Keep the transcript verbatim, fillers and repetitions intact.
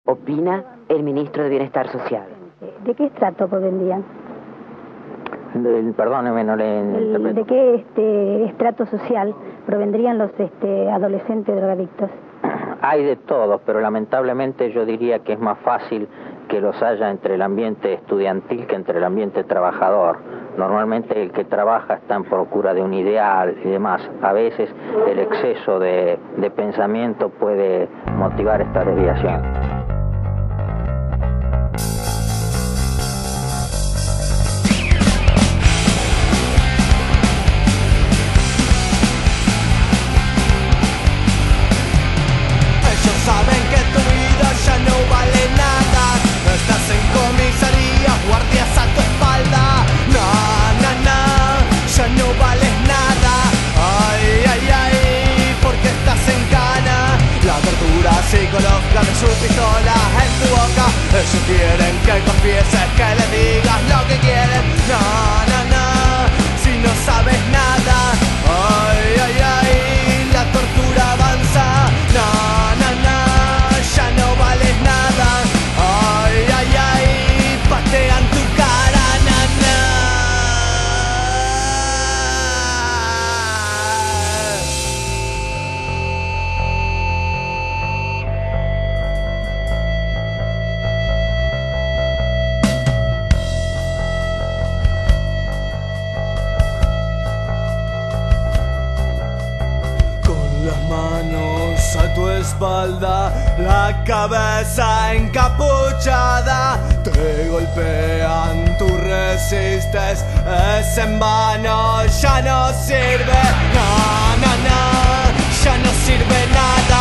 opina el ministro de Bienestar Social. ¿De qué estrato provendrían? El, perdóneme, no le El, ¿De qué este, estrato social provendrían los este, adolescentes drogadictos? Hay de todos, pero lamentablemente yo diría que es más fácil que los haya entre el ambiente estudiantil que entre el ambiente trabajador. Normalmente el que trabaja está en procura de un ideal y demás. A veces el exceso de, de pensamiento puede motivar esta desviación. Saben que tu vida ya no vale nada. Estás en comisaría, guardias a tu espalda. No, no, no, ya no vales nada. Ay, ay, ay, porque estás en cana. La tortura psicológica de su pistola en tu boca. Ellos quieren que confieses, que le digas lo que quieren. No, no, no, si no sabes nada. Ay, ay, ay, la tortura avanza. No, no, no, ya no vales nada. Ay, ay, ay, patean tu cara, na, na. Con las manos a tu espalda, la cabeza encapuchada, te golpean, tú resistes, es en vano, ya no sirve, no, no, no, ya no sirve nada.